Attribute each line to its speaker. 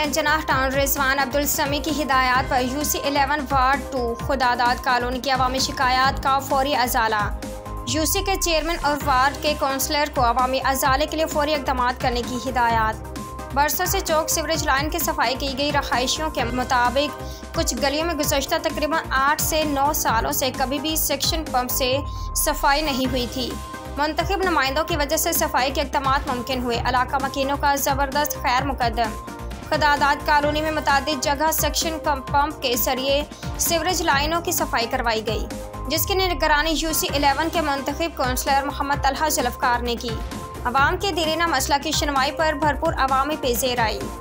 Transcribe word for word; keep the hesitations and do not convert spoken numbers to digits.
Speaker 1: Chairman Jinnah town Rizwan Abdul Sami की हिदायत पर UC eleven ward two Khudadad colony की अवामी शिकायत का फौरी अजाला। यूसी के चेयरमैन और वार्ड के काउंसलर को अवामी अजाले के लिए फौरी इक़दाम करने की हिदायत। बरसों से चौक सीवरेज लाइन की सफाई की गई। रहायशियों के मुताबिक कुछ गलियों में गुज़श्ता तकरीबन आठ से नौ सालों से कभी भी सेक्शन पंप से सफाई नहीं हुई थी। मुंतखब नुमाइंदों की वजह से सफाई के इक़दाम मुमकिन हुए। इलाका मकीनों का ज़बरदस्त खैर मुकदम। खुदादाद कॉलोनी में मुतादिद जगह सेक्शन पंप के जरिए सीवरेज लाइनों की सफाई करवाई गई, जिसकी निगरानी यूसी इलेवन के मुंतखब काउंसलर मोहम्मद तलहा जुल्फ़कार ने की। अवाम के दीरीना मसला की सुनवाई पर भरपूर अवामी पेशेर आई।